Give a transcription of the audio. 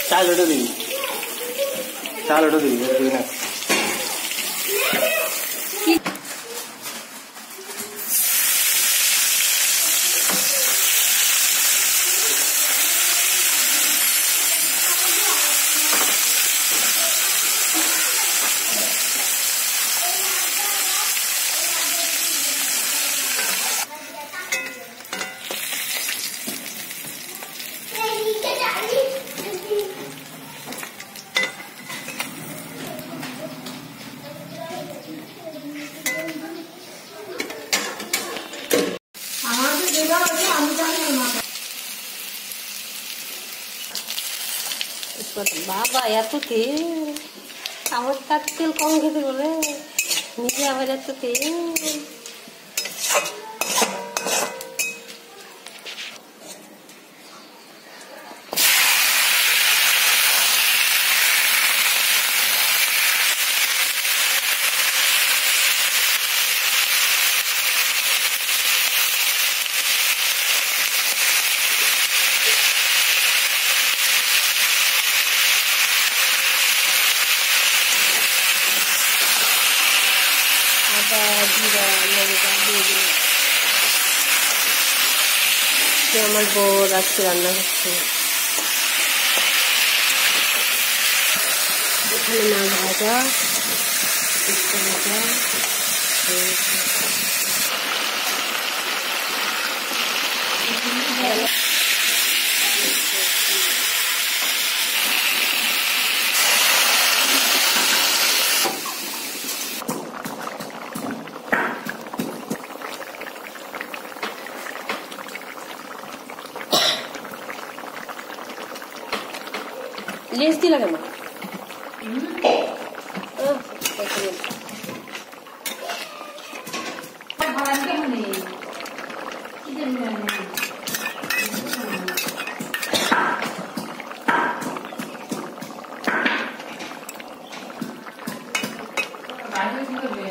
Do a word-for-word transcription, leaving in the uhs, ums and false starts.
চাল ওটা দিবি চাল ওটা দিবি দিবি না বাবা এত তেল আমার তার তেল কম খেতে বলে নিজে আবার এত তেল আমার বউ রাত্রে রান্না করছে এখানে মাছ ভাজা ভাজা লেস দিলা কেন বাইরে